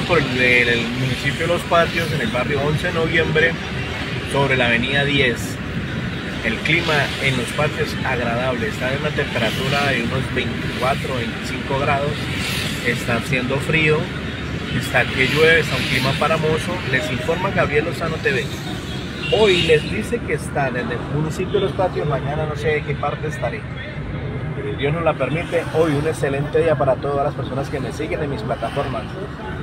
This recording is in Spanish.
por el municipio de Los Patios, en el barrio 11 de noviembre, sobre la avenida 10. El clima en Los Patios es agradable, está en una temperatura de unos 24 o 25 grados, está haciendo frío, está que llueve, está un clima paramoso. Les informa Gabriel Lozano TV. Hoy les dice que están en el municipio de Los Patios, mañana no sé de qué parte estaré. Pero Dios nos la permite, hoy un excelente día para todas las personas que me siguen en mis plataformas.